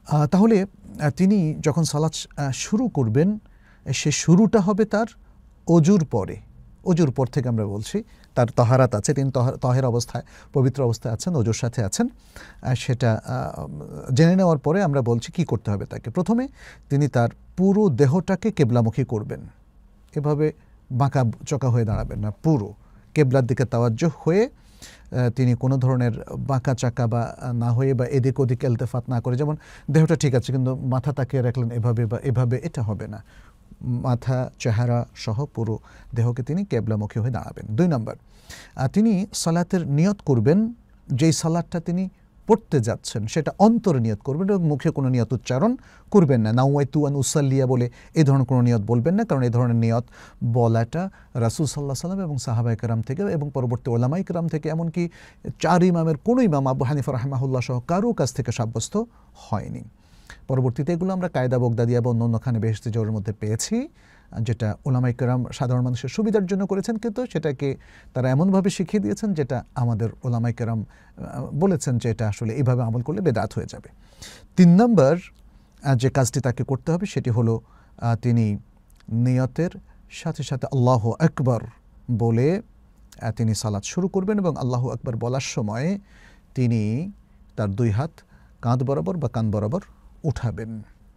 তাহলে তিনি যখন সালাত শুরু করবেন, সে শুরুটা হবে তার অজুর পরে। অজুর পর থেকে আমরা বলছি, তার তাহারাত আছে, তিনি তাহের অবস্থায়, পবিত্র অবস্থায় আছেন, অজুর সাথে আছেন। সেটা জেনে নেওয়ার পরে আমরা বলছি কি করতে হবে তাকে। প্রথমে তিনি তার পুরো দেহটাকে কেবলামুখী করবেন। এভাবে বাঁকা চোকা হয়ে দাঁড়াবেন না, পুরো কেবলার দিকে তাওয়াজ্জুহ হয়ে তিনি কোনো ধরনের বাঁকা চাকা বা না হয়ে বা এদিক ওদিক এলতেফাত না করে, যেমন দেহটা ঠিক আছে কিন্তু মাথা তাকিয়ে রাখলেন এভাবে বা এভাবে, এটা হবে না। মাথা, চেহারা সহ পুরো দেহকে তিনি কেবলামুখী হয়ে দাঁড়াবেন। 2 নম্বর, তিনি সালাতের নিয়ত করবেন। যেই সালাতটা তিনি পড়তে যাচ্ছেন সেটা অন্তরে নিয়ত করবেন এবং মুখে কোনো নিয়ত উচ্চারণ করবেন না। নাওয়াইতু আন উসাল্লিয়া বলে এই ধরনের কোনো নিয়ত বলবেন না, কারণ এই ধরনের নিয়ত বলাটা রাসূল সাল্লাল্লাহু আলাইহি ওয়াসাল্লাম এবং সাহাবায়ে কেরাম থেকে এবং পরবর্তী ওলামায়ে কেরাম থেকে, এমনকি 4 ইমামের কোনো ইমাম আবু হানিফা রাহিমাহুল্লাহ সহ কারো কাছ থেকে সাব্যস্ত হয়নি। পরবর্তীতে এগুলো আমরা কায়দা বগদাদিয়া বা অন্যান্যখানে বেহেশতে জোরের মধ্যে পেয়েছি, যেটা ওলামায়ে কেরাম সাধারণ মানুষের সুবিধার জন্য করেছেন, কিন্তু সেটাকে তারা এমনভাবে শিখিয়ে দিয়েছেন যেটা আমাদের ওলামায়ে কেরাম বলেছেন যে এটা আসলে এইভাবে আমল করলে বেদাত হয়ে যাবে। 3 নম্বর যে কাজটি তাকে করতে হবে সেটি হলো তিনি নিয়তের সাথে সাথে আল্লাহু আকবার বলে তিনি সালাত শুরু করবেন এবং আল্লাহু আকবার বলার সময় তিনি তার 2 হাত কাঁধ বরাবর বা কান বরাবর উঠাবেন।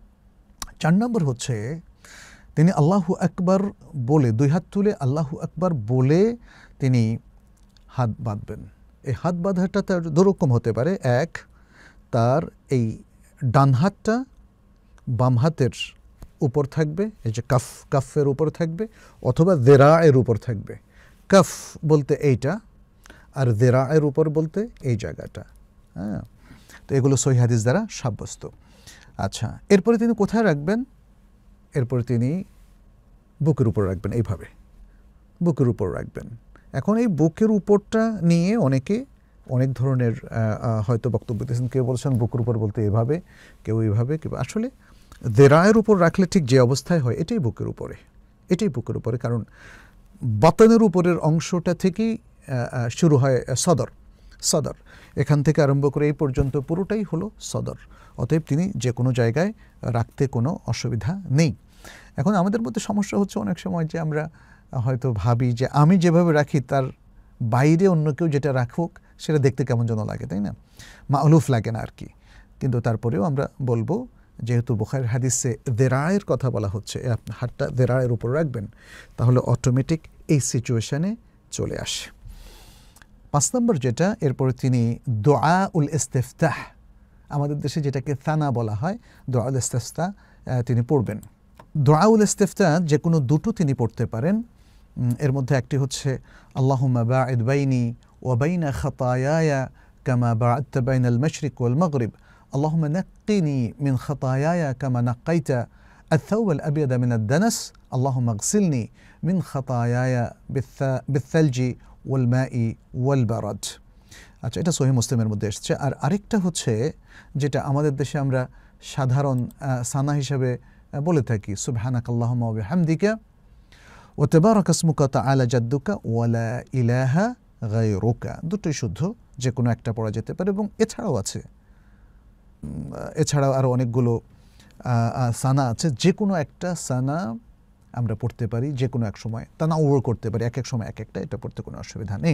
4 নম্বর হচ্ছে তিনি আল্লাহু আকবার বলে 2 হাত তুলে আল্লাহু আকবার বলে তিনি হাত বাঁধবেন। এই হাত বাঁধাটা তার দুরকম হতে পারে। এক, তার এই ডান হাতটা বাম হাতের উপর থাকবে, এই যে কাফের উপর থাকবে, অথবা দেরায়ের উপর থাকবে। কাফ বলতে এইটা, আর দেরায়ের উপর বলতে এই জায়গাটা। হ্যাঁ, তো এগুলো সহিহ হাদিস দ্বারা সাব্যস্ত। আচ্ছা, এরপরে তিনি কোথায় রাখবেন? এরপরে তিনি বুকের উপর রাখবেন, এইভাবে বুকের উপর রাখবেন। এখন এই বুকের উপরটা নিয়ে অনেকে অনেক ধরনের হয়তো বক্তব্য দিয়েছেন। কেউ বলছেন বুকের উপর বলতে এভাবে, কেউ এইভাবে, কেউ আসলে দেরায়ের উপর রাখলে ঠিক যে অবস্থায় হয় এটাই বুকের উপরে, এটাই বুকের উপরে। কারণ বাতনের উপরের অংশটা থেকেই শুরু হয় সদর, এখান থেকে আরম্ভ করে এই পর্যন্ত পুরোটাই হলো সদর। অতএব তিনি যে কোনো জায়গায় রাখতে কোনো অসুবিধা নেই। এখন আমাদের মধ্যে সমস্যা হচ্ছে অনেক সময় যে আমরা হয়তো ভাবি যে আমি যেভাবে রাখি তার বাইরে অন্য কেউ যেটা রাখুক সেটা দেখতে কেমন যেন লাগে, তাই না? মা'লুফ লাগে না আর কি। কিন্তু তারপরেও আমরা বলবো, যেহেতু বুখারীর হাদিসে দেরায়ের কথা বলা হচ্ছে, হাতটা দেরায়ের উপর রাখবেন, তাহলে অটোমেটিক এই সিচুয়েশানে চলে আসে। 5 নম্বর যেটা, এরপরে তিনি দুআউল ইস্তিফতাহ, আমাদের দেশে যেটাকে থানা বলা হয়, দুআউল ইস্তিফতাহ তিনি পড়বেন। দুআউল ইস্তিফতাহ যে কোনো দুটো তিনি পড়তে পারেন। এর মধ্যে একটি হচ্ছে আল্লাহুম্মা বা'id বাইনি ওয়া বাইনা খাতায়ায়া কামা বা'adta বাইনাল মাশরিক ওয়াল মাগরিব আল্লাহুম্মা নাক্কিনি মিন খাতায়ায়া কামা নাক্কাইতা الثوب الأبيض من الدنس اللهم اغسلني من خطاياي بالثلج والماء والبرد। আচ্ছা, এটা সহিহ মুসলিমের মধ্যে এসেছে। আর আরেকটা হচ্ছে যেটা আমাদের দেশে আমরা সাধারণ সানা হিসেবে বলে থাকি, সুবহানাকাল্লাহুম্মা ওয়া বিহামদিকা ওয়া তাবারাকা ইসমুকা তাআলা জাদ্দুকা ওয়া লা ইলাহা গায়রুকা। দুটোই শুদ্ধ, যে কোনো একটা পড়া যেতে পারে। এবং এছাড়াও আছে, এছাড়াও আরও অনেকগুলো সানা আছে, যে কোনো একটা সানা আমরা পড়তে পারি যে কোনো এক সময়, তানাউর করতে পারি, এক এক সময় এক একটা, এটা পড়তে কোনো অসুবিধা নেই।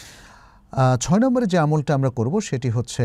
6 নম্বরে যে আমলটা আমরা করব সেটি হচ্ছে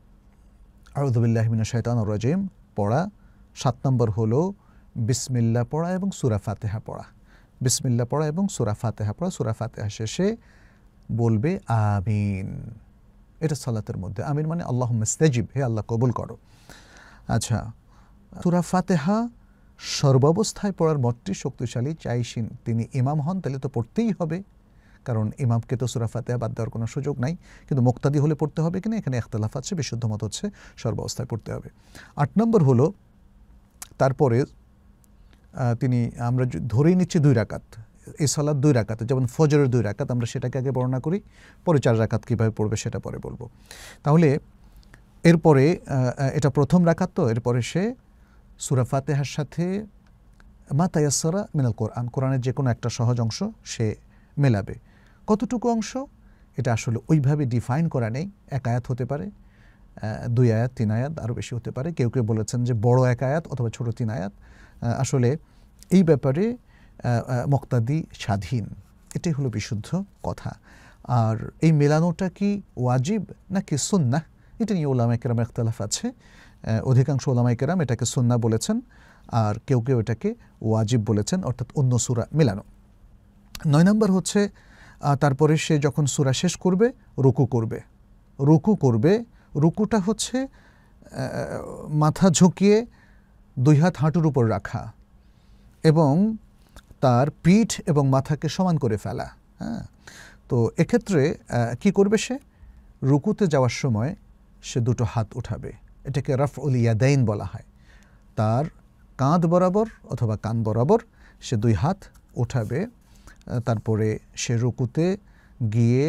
আউযু বিল্লাহি মিনাশ শাইতানির রাজিম পড়া। 7 নম্বর হলো বিসমিল্লাহ পড়া এবং সূরা ফাতিহা পড়া। বিসমিল্লাহ পড়া এবং সূরা ফাতিহা পড়া। সূরা ফাতিহা শেষে বলবে আমিন। এটা সালাতের মধ্যে আমিন মানে আল্লাহুম্মা ইস্তাজিব, হে আল্লাহ কবুল করো। আচ্ছা, সূরা ফাতিহা সর্বাবস্থায় পড়ার মতটি শক্তিশালী। চাই তিনি ইমাম হন তাহলে তো পড়তেই হবে, কারণ ইমামকে তো সূরা ফাতিহা বাদ দেওয়ার কোনো সুযোগ নাই। কিন্তু মুক্তাদি হলে পড়তে হবে কিনা এখানে ইখতিলাফ আছে, বিশুদ্ধ মত হচ্ছে সর্বাবস্থায় পড়তে হবে। 8 নম্বর হলো তারপরে তিনি, আমরা ধরেই নিচ্ছি 2 রাকাত, এই সালাত 2 রাকাত, যেমন ফজরের 2 রাকাত, আমরা সেটাকে আগে বর্ণনা করি, পরে 4 রাকাত কীভাবে পড়বে সেটা পরে বলবো। তাহলে এরপরে এটা প্রথম রাকাত, তো এরপরে সে সূরা ফাতিহার সাথে মা তায়াসসারা মিনাল কোরআন, কোরআনের যে কোনো একটা সহজ অংশ সে মেলাবে। কতটুকু অংশ এটা আসলে ওইভাবে ডিফাইন করা নেই, এক আয়াত হতে পারে, 2 আয়াত 3 আয়াত আরও বেশি হতে পারে। কেউ কেউ বলেছেন যে বড় 1 আয়াত অথবা ছোট 3 আয়াত। আসলে এই ব্যাপারে মুক্তাদি স্বাধীন, এটাই হলো বিশুদ্ধ কথা। আর এই মেলানোটা কি ওয়াজিব নাকি সুন্নাহ, এটা নিয়ে উলামায়ে কেরামের ইখতিলাফ আছে। অধিকাংশ উলামায়ে কেরাম এটাকে সুন্নাহ বলেছেন, আর কেউ কেউ এটাকে ওয়াজিব বলেছেন, অর্থাৎ অন্য সূরা মেলানো। 9 নম্বর হচ্ছে তারপরে সে যখন সূরা শেষ করবে রুকু করবে। রুকুটা হচ্ছে মাথা ঝুঁকিয়ে 2 হাত হাঁটুর উপর রাখা এবং তার পিঠ এবং মাথাকে সমান করে ফেলা। হ্যাঁ, তো এক্ষেত্রে কি করবে সে? রুকুতে যাওয়ার সময় সে 2টো হাত উঠাবে, এটাকে রাফউল ইয়াদাইন বলা হয়। তার কাঁধ বরাবর অথবা কান বরাবর সে 2 হাত উঠাবে। তারপরে সে রুকুতে গিয়ে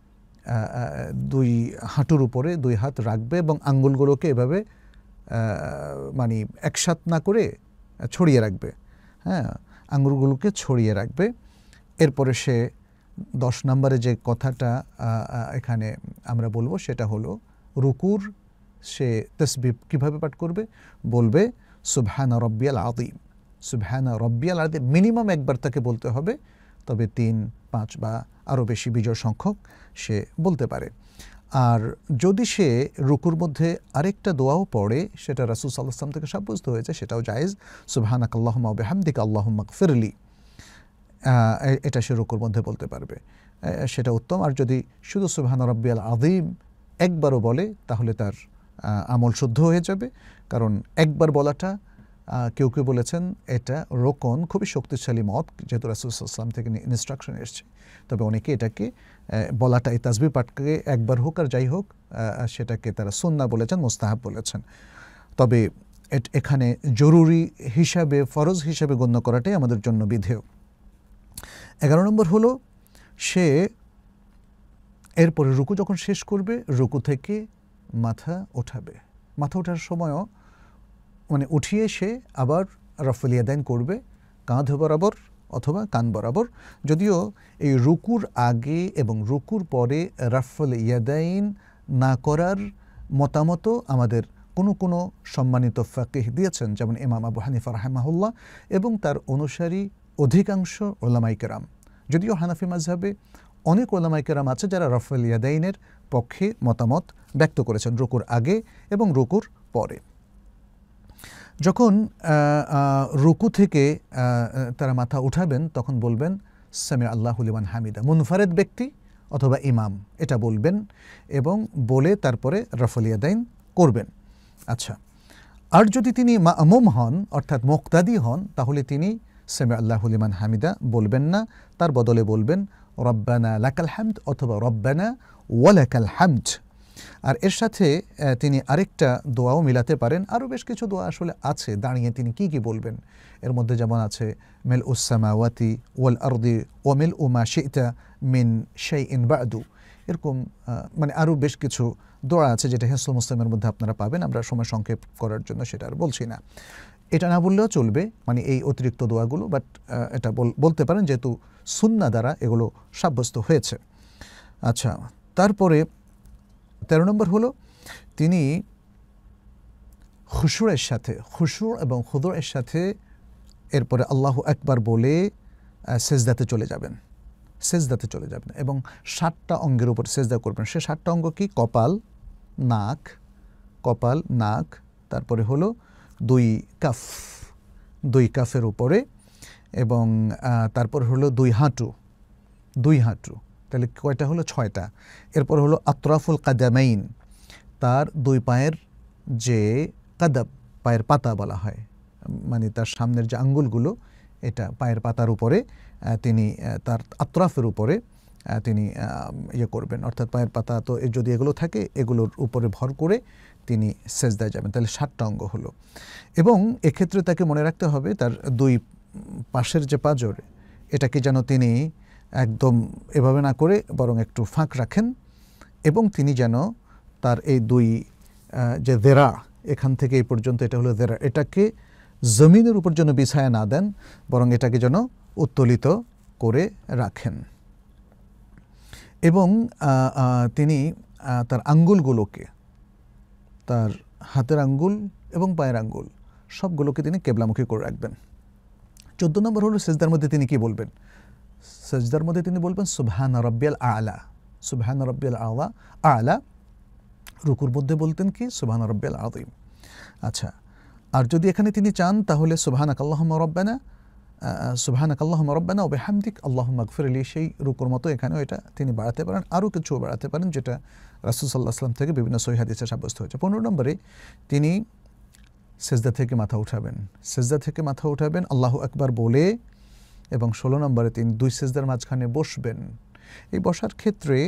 2 হাঁটুর উপরে 2 হাত রাখবে এবং আঙ্গুলগুলোকে এভাবে মানে একসাথ না করে ছড়িয়ে রাখবে। হ্যাঁ, আঙ্গুলগুলোকে ছড়িয়ে রাখবে। এরপরে সে 10 নম্বরে যে কথাটা এখানে আমরা বলবো সেটা হলো রুকুর সে তাসবিহ কীভাবে পাঠ করবে? বলবে সুবহানা রব্বিয়াল আযীম, সুবহানা রব্বিয়াল আযীম। মিনিমাম একবার তাকে বলতে হবে, তবে 3, 5 বা আরও বেশি বিজয় সংখ্যক সে বলতে পারে। আর যদি সে রুকুর মধ্যে আরেকটা দোয়াও পড়ে, সেটা রাসূল সাল্লাল্লাহু আলাইহি ওয়াসাল্লাম থেকে সাব্যস্ত হয়েছে, সেটাও জায়েজ। সুবহানাকাল্লাহুম্মা ওয়া বিহামদিকা আল্লাহুম্মা গফিরলি, এটা সে রুকুর মধ্যে বলতে পারবে, সেটা উত্তম। আর যদি শুধু সুবহানা রাব্বিয়াল আযীম একবারও বলে তাহলে তার আমল শুদ্ধ হয়ে যাবে। কারণ একবার বলাটা কেউ কেউ বলেছেন এটা রোকন, খুবই শক্তিশালী মত, যেহেতু রাসূল সাল্লাল্লাহু আলাইহি ওয়াসাল্লাম থেকে ইনস্ট্রাকশন এসেছে। তবে অনেকে এটাকে বলাটা, এই তাসবিহ পাঠকে একবার হোক আর যাই হোক, সেটাকে তারা সুন্নাহ বলেছেন, মুস্তাহাব বলেছেন। তবে এখানে জরুরি হিসাবে, ফরজ হিসাবে গণ্য করাটাই আমাদের জন্য বিধেয়। 11 নম্বর হলো সে এরপরে রুকু যখন শেষ করবে, রুকু থেকে মাথা ওঠাবে। মাথা ওঠার সময়ও মানে উঠিয়ে সে আবার রাফউল ইয়াদাইন করবে, কাঁধ বরাবর অথবা কান বরাবর। যদিও এই রুকুর আগে এবং রুকুর পরে রাফউল ইয়াদাইন না করার মতামতও আমাদের কোনো সম্মানিত ফাকিহ দিয়েছেন, যেমন ইমাম আবু হানিফা রাহিমাহুল্লাহ এবং তার অনুসারী অধিকাংশ উলামায়ে কেরাম। যদিও হানাফি মাযহাবে অনেক উলামায়ে কেরাম আছে যারা রাফউল ইয়াদাইনের পক্ষে মতামত ব্যক্ত করেছেন রুকুর আগে এবং রুকুর পরে। যখন রুকু থেকে তারা মাথা উঠাবেন তখন বলবেন সামি আল্লাহু লিমান হামিদা, মুনফারিদ ব্যক্তি অথবা ইমাম এটা বলবেন এবং বলে তারপরে রাফউল ইয়াদাইন করবেন। আচ্ছা, আর যদি তিনি মা'মুম হন অর্থাৎ মুক্তাদি হন, তাহলে তিনি সামি আল্লাহু লিমান হামিদা বলবেন না, তার বদলে বলবেন রব্বানা লাকাল হামদ অথবা রব্বানা ওয়া লাকাল হামদ। আর এর সাথে তিনি আরেকটা দোয়াও মিলাতে পারেন। আরও বেশ কিছু দোয়া আসলে আছে দাঁড়িয়ে তিনি কি বলবেন। এর মধ্যে যেমন আছে মিলউস সামাওয়াতি ওয়াল আরদি ওয়া মিলউ মা শি'তা মিন শাইইন বা'দু, এরকম মানে আরও বেশ কিছু দোয়া আছে যেটা হিসনুল মুসলিমের মধ্যে আপনারা পাবেন। আমরা সময় সংক্ষেপ করার জন্য সেটা আর বলছি না। এটা না বললেও চলবে, মানে এই অতিরিক্ত দোয়াগুলো, বাট এটা বলতে পারেন যেহেতু সুন্নাহ দ্বারা এগুলো সাব্যস্ত হয়েছে। আচ্ছা, তারপরে 13 নম্বর হলো তিনি খুশুরের সাথে, খুশুর এবং খুদুরের সাথে এরপরে আল্লাহু আকবার বলে সেজদাতে চলে যাবেন এবং 7টা অঙ্গের উপর সেজদা করবেন। সে 7টা অঙ্গ কি? কপাল, নাক, তারপরে হলো 2 কাফের উপরে এবং তারপর হলো 2 হাঁটু, তাহলে কয়টা হলো? 6টা। এরপর হলো আতরাফুল কাদামাইন, তার 2 পায়ের যে কাদাব, পায়ের পাতা বলা হয়, মানে তার সামনের যে আঙ্গুলগুলো, এটা পায়ের পাতার উপরে তিনি তার আতরাফের উপরে তিনি করবেন, অর্থাৎ পায়ের পাতা তো যদি এগুলো থাকে এগুলোর উপরে ভর করে তিনি সেজদায় যাবেন। তাহলে 7টা অঙ্গ হলো। এবং এক্ষেত্রে তাকে মনে রাখতে হবে তার 2 পাশের যে পাঁজর, এটাকে যেন তিনি একদম এভাবে না করে বরং একটু ফাঁক রাখেন এবং তিনি যেন তার এই 2 যে দেরা, এখান থেকে এই পর্যন্ত এটা হলো দেরা, এটাকে জমিনের উপর যেন বিছায়া না দেন, বরং এটাকে যেন উত্তোলিত করে রাখেন। এবং তিনি তার আঙ্গুলগুলোকে তার হাতের আঙ্গুল এবং পায়ের আঙ্গুল সবগুলোকে তিনি কেবলামুখী করে রাখবেন। 14 নম্বর হলো সেজদার মধ্যে তিনি কি বলবেন? সেজদার মধ্যে তিনি বলবেন সুবহানা রাব্বিয়াল আ'লা, সুবহানা রাব্বিয়াল আ'লা। রুকুর মধ্যে বলতেন কি সুবহানা রাব্বিয়াল আযীম। আচ্ছা, আর যদি এখানে তিনি চান তাহলে সুবহানাকাল্লাহুম্মা রাব্বানা, সুবহানাকাল্লাহুম্মা রাব্বানা ওয়া বিহামদিক আল্লাহুম্মা ইগফিরলি, সেই রুকুর মতো এখানেও এটা তিনি বাড়াতে পারেন, আরও কিছু বাড়াতে পারেন, যেটা রাসূল সাল্লাল্লাহু আলাইহি ওয়াসাল্লাম থেকে বিভিন্ন সহিহ হাদিসে সাব্যস্ত হয়েছে। 15 নম্বরে তিনি সেজদা থেকে মাথা উঠাবেন, সেজদা থেকে মাথা উঠাবেন আল্লাহু আকবার বলে, এবং 16 নম্বরে তিনি দুই সেজদার মাঝখানে বসবেন। এই বসার ক্ষেত্রে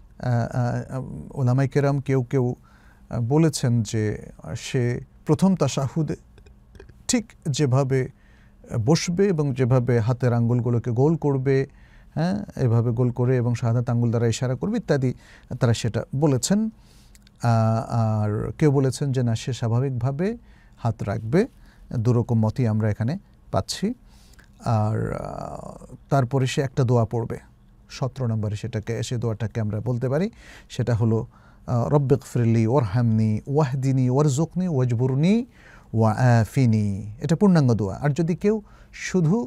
উলামায়ে কেরাম কেউ কেউ বলেছেন যে সে প্রথম তাশাহুদে ঠিক যেভাবে বসবে এবং যেভাবে হাতের আঙ্গুলগুলোকে গোল করবে, হ্যাঁ, এভাবে গোল করে এবং শাহাদাত আঙ্গুল দ্বারা ইশারা করবে ইত্যাদি, তারা সেটা বলেছেন। আর কেউ বলেছেন যে না, সে স্বাভাবিকভাবে হাত রাখবে। দুরকম মতই আমরা এখানে পাচ্ছি। আর তারপরে সে একটা দোয়া পড়বে 17 নম্বরে, সে দোয়াটাকে আমরা বলতে পারি, সেটা হলো রব্বিগফিরলি ওয়ারহামনি ওয়াহদিনি ওয়ারজুকনি ওয়াজবুরনি ওয়াআফিনি। এটা পূর্ণাঙ্গ দোয়া। আর যদি কেউ শুধু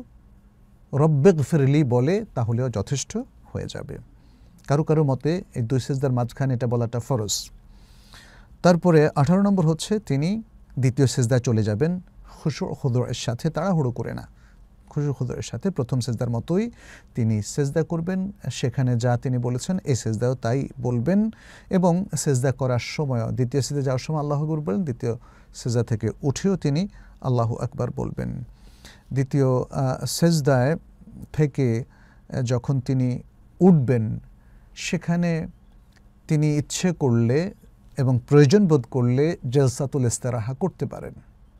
রব্বিগফিরলি বলে তাহলেও যথেষ্ট হয়ে যাবে। কারো কারো মতে এই দুই সেজদার মাঝখানে এটা বলাটা ফরজ। তারপরে 18 নম্বর হচ্ছে তিনি দ্বিতীয় সেজদায় চলে যাবেন খুশু খুদুরের সাথে, তাড়াহুড়ো করে না, খুশু খুদুরের সাথে প্রথম সেজদার মতোই তিনি সেজদা করবেন। সেখানে যা তিনি বলেছেন এই সেজদাও তাই বলবেন, এবং সেজদা করার সময় দ্বিতীয় সেজদা যাওয়ার সময় আল্লাহু আকবার বলবেন, দ্বিতীয় সেজদা থেকে উঠেও তিনি আল্লাহু আকবার বলবেন। দ্বিতীয় সেজদায় থেকে যখন তিনি উঠবেন সেখানে তিনি ইচ্ছে করলে এবং প্রয়োজন বোধ করলে জলসাতুল ইস্তিরাহা করতে পারেন।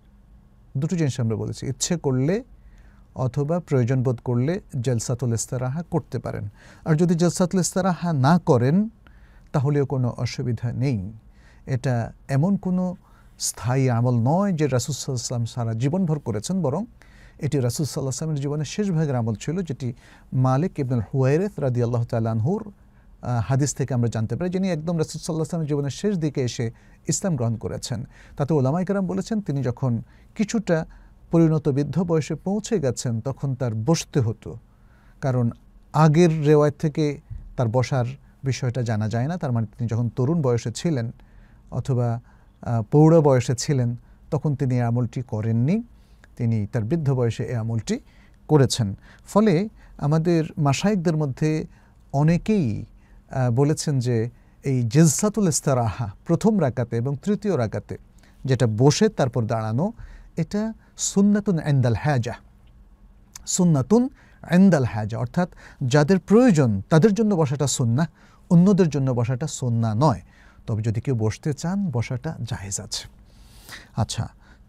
দুটো জিনিস আমরা বলেছি, ইচ্ছে করলে অথবা প্রয়োজন বোধ করলে জলসাতুল ইস্তিরাহা করতে পারেন। আর যদি জলসাতুল ইস্তিরাহা না করেন তাহলেও কোনো অসুবিধা নেই। এটা এমন কোনো স্থায়ী আমল নয় যে রাসূল সাল্লাল্লাহু আলাইহি ওয়াসাল্লাম সারা জীবনভর করেছেন, বরং এটি রাসূল সাল্লাল্লাহু আলাইহি ওয়াসাল্লামের জীবনের শেষ ভাগের আমল ছিল, যেটি মালিক ইবনুল হুয়াইরিথ রাদিয়াল্লাহু তাআলা আনহুর হাদিস থেকে আমরা জানতে পারি, যিনি একদম রাসূল সাল্লাল্লাহু আলাইহি ওয়াসাল্লামের জীবনের শেষ দিকে এসে ইসলাম গ্রহণ করেছেন। তাতে উলামায়ে কেরাম বলেছেন তিনি যখন কিছুটা পরিণত বৃদ্ধ বয়সে পৌঁছে গেছেন তখন তার বসতে হতো, কারণ আগের রেওয়ায়ত থেকে তার বসার বিষয়টা জানা যায় না। তার মানে তিনি যখন তরুণ বয়সে ছিলেন অথবা পৌঢ় বয়সে ছিলেন তখন তিনি এই আমলটি করেননি, তিনি তার বৃদ্ধ বয়সে এই আমলটি করেছেন। ফলে আমাদের মাশায়েখদের মধ্যে অনেকেই বলেছেন যে এই জলসাতুল ইস্তিরাহা প্রথম রাকাতে এবং তৃতীয় রাকাতে যেটা বসে তারপর দাঁড়ানো, এটা সুন্নাতুন ইনদাল হাজা, সুন্নাতুন ইনদাল হাজা, অর্থাৎ যাদের প্রয়োজন তাদের জন্য বসাটা সুন্নাহ, অন্যদের জন্য বসাটা সুন্নাহ নয়। তবে যদি কেউ বসতে চান বসাটা জায়েজ আছে। আচ্ছা,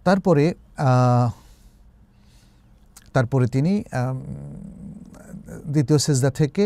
তারপরে তিনি দ্বিতীয় সেজদা থেকে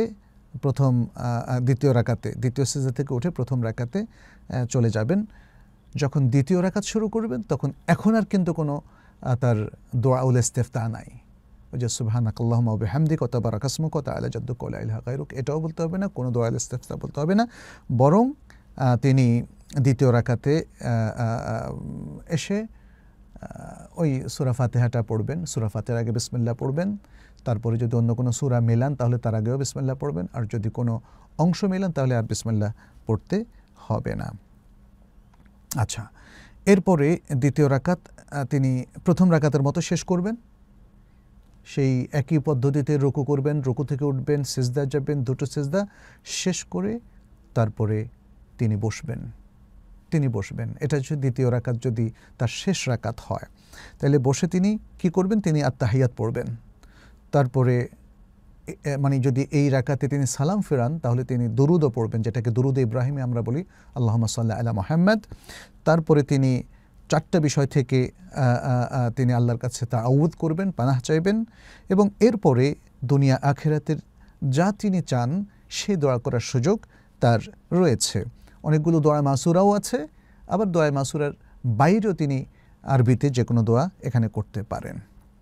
দ্বিতীয় সেজদা থেকে উঠে প্রথম রাকাতে চলে যাবেন। যখন দ্বিতীয় রাকাত শুরু করবেন তখন এখন আর কিন্তু কোনো তার দোয়াউল ইস্তিফতাহ নাই, ওই যে সুবহানাকাল্লাহুম্মা ওয়া বিহামদিকা ওয়া তাবারাকা ইসমুকা ওয়া তাআলা জাদ্দুকা ওয়া লা ইলাহা গায়রুক, এটাও বলতে হবে না, কোনো দোয়াউল ইস্তিফতাহ বলতে হবে না। বরং তিনি দ্বিতীয় রাকাতে এসে ওই সূরা ফাতিহাটা পড়বেন, সূরা ফাতিহার আগে বিসমিল্লাহ পড়বেন, তারপরে যদি অন্য কোনো সূরা মেলান তাহলে তার আগেও বিসমিল্লাহ পড়বেন, আর যদি কোনো অংশ মেলান তাহলে আর বিসমিল্লাহ পড়তে হবে না। আচ্ছা, এরপরে দ্বিতীয় রাকাত তিনি প্রথম রাকাতের মতো শেষ করবেন, সেই একই পদ্ধতিতে রুকু করবেন, রুকু থেকে উঠবেন, সিজদা যাবেন, দুটো সিজদা শেষ করে তারপরে তিনি বসবেন। এটা হচ্ছে দ্বিতীয় রাকাত যদি তার শেষ রাকাত হয়, তাহলে বসে তিনি কি করবেন, তিনি আত্তাহিয়াত পড়বেন। তারপরে মানে যদি এই রাকাতে তিনি সালাম ফেরান তাহলে তিনি দুরুদও পড়বেন, যেটাকে দুরুদ ইব্রাহিমে আমরা বলি, আল্লাহুম্মা সাল্লি আলা মুহাম্মাদ। তারপরে তিনি চারটা বিষয় থেকে তিনি আল্লাহর কাছে তাআউযুদ করবেন, পানাহ চাইবেন, এবং এরপরে দুনিয়া আখিরাতের যা তিনি চান সেই দোয়া করার সুযোগ তার রয়েছে। অনেকগুলো দোয়া মাসুরাও আছে, আবার দোয়া মাসুরার বাইরেও তিনি আরবিতে যে কোনো দোয়া এখানে করতে পারেন।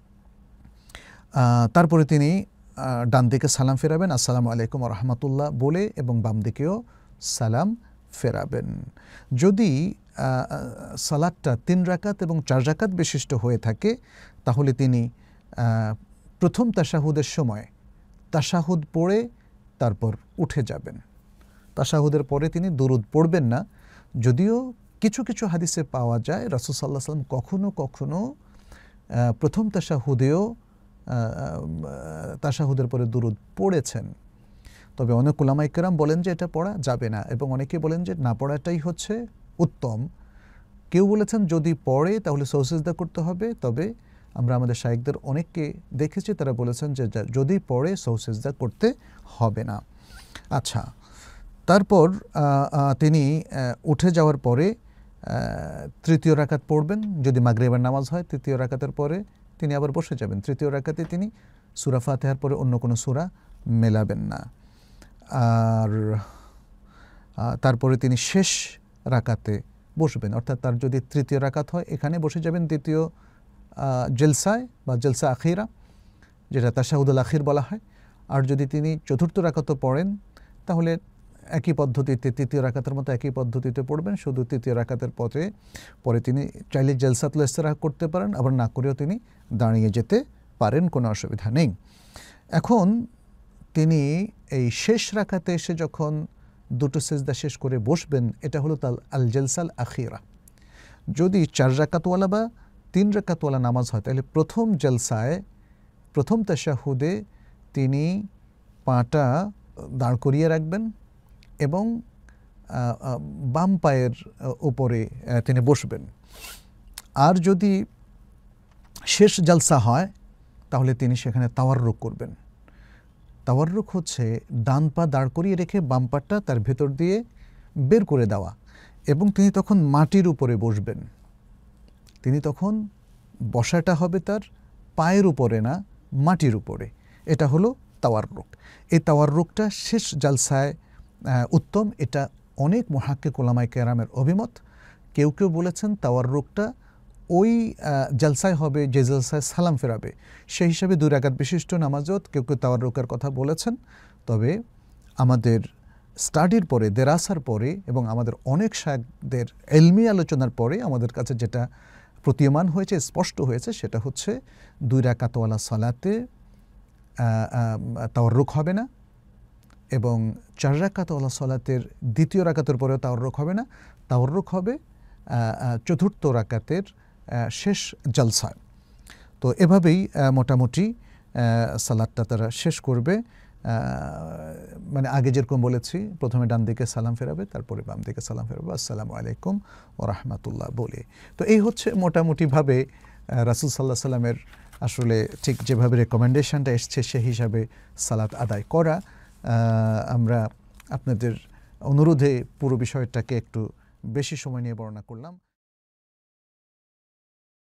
তারপরে তিনি ডান দিকে সালাম ফেরাবেন, আসসালামু আলাইকুম ওয়া রাহমাতুল্লাহ বলে, এবং বাম দিকেও সালাম ফেরাবেন। যদি সালাতটা 3 রাকাত এবং 4 রাকাত বিশিষ্ট হয়ে থাকে, তাহলে তিনি প্রথম তাশাহুদের সময় তাশাহুদ পড়ে তারপর উঠে যাবেন। তাশাহুদের পরে তিনি দুরুদ পড়বেন না, যদিও কিছু কিছু হাদিসে পাওয়া যায় রাসূল সাল্লাল্লাহু আলাইহি ওয়াসাল্লাম কখনো কখনো প্রথম তাশাহুদেও তাশাহুদের পরে দুরুদ পড়েছেন। তবে অনেক উলামায়ে কেরাম বলেন যে এটা পড়া যাবে না, এবং অনেকে বলেন যে না পড়াটাই হচ্ছে উত্তম। কেউ বলেছেন যদি পড়ে তাহলে সৌসিজদা করতে হবে, তবে আমরা আমাদের শায়েখদের অনেককে দেখেছি তারা বলেছেন যে যদি পড়ে সৌসিজদা করতে হবে না। আচ্ছা, তারপর তিনি উঠে যাওয়ার পরে তৃতীয় রাকাত পড়বেন। যদি মাগরিবের নামাজ হয় তৃতীয় রাকাতের পরে তিনি আবার বসে যাবেন। তৃতীয় রাকাতে তিনি সূরা ফাতিহার পরে অন্য কোনো সূরা মেলাবেন না। আর তারপরে তিনি শেষ রাকাতে বসবেন, অর্থাৎ তার যদি তৃতীয় রাকাত হয় এখানে বসে যাবেন দ্বিতীয় জলসায় বা জলসা আখিরা, যেটা তাশাহুদুল আখির বলা হয়। আর যদি তিনি চতুর্থ রাকাতও পড়েন তাহলে একই পদ্ধতিতে তৃতীয় রাকাতের মতো একই পদ্ধতিতে পড়বেন, শুধু তৃতীয় রাকাতের পরে তিনি চাইলে জলসাতুল ইস্তিরাহা করতে পারেন, আবার না করেও তিনি দাঁড়িয়ে যেতে পারেন, কোনো অসুবিধা নেই। এখন তিনি এই শেষ রাকাতে এসে যখন দুটো সিজদা শেষ করে বসবেন, এটা হলো তাল আল জলসাল আখিরা। যদি 4 রাকাতওয়ালা বা 3 রাকাতওয়ালা নামাজ হয় তাহলে প্রথম জলসায় প্রথম তাশাহুদে তিনি পাটা দাঁড় করিয়ে রাখবেন এবং বাম পায়ের উপরে তিনি বসবেন। আর যদি শেষ জলসা হয় তাহলে তিনি সেখানে তাওয়াররুক করবেন। তাওয়াররুক হচ্ছে ডান পা দাঁড় করিয়ে রেখে বাম পাটা তার ভেতর দিয়ে বের করে দেওয়া, এবং তিনি তখন মাটির উপরে বসবেন। তিনি তখন বসাটা হবে তার পায়ের উপরে না, মাটির উপরে। এটা হলো তাওয়াররুক। এই তাওয়াররুকটা শেষ জালসায় উত্তম, এটা অনেক মুহাক্কিক উলামায়ে কেরামের অভিমত। কেউ কেউ বলেছেন তাওয়াররুকটা ওই জালসায় হবে যে জালসায় সালাম ফেরাবে, সেই হিসাবে 2 রাকাত বিশিষ্ট নামাজও কেউ কেউ তাওয়াররুকের কথা বলেছেন। তবে আমাদের স্টাডির পরে, দেরাসার পরে এবং আমাদের অনেক শায়েখদের ইলমি আলোচনার পরে আমাদের কাছে যেটা প্রতীয়মান হয়েছে, স্পষ্ট হয়েছে, সেটা হচ্ছে 2 রাকাতওয়ালা সালাতে তাওয়াররুক হবে না, এবং 4 রাকাতওয়ালা সালাতের দ্বিতীয় রাকাতের পরেও তাওয়াররুক হবে না। তাওয়াররুক হবে চতুর্থ রাকাতের শেষ জলসায়। তো এভাবেই মোটামুটি সালাতটা তারা শেষ করবে। মানে আগে যেরকম বলেছি, প্রথমে ডান দিকে সালাম ফেরাবে, তারপরে বাম দিকে সালাম ফেরাবে, আসসালামু আলাইকুম ওয়া রাহমাতুল্লাহ বলে। তো এই হচ্ছে মোটামুটিভাবে রাসূল সাল্লাল্লাহু আলাইহি সাল্লামের আসলে ঠিক যেভাবে রেকমেন্ডেশনটা এসছে সেই হিসাবে সালাত আদায় করা। আমরা আপনাদের অনুরোধে পুরো বিষয়টাকে একটু বেশি সময় নিয়ে বর্ণনা করলাম।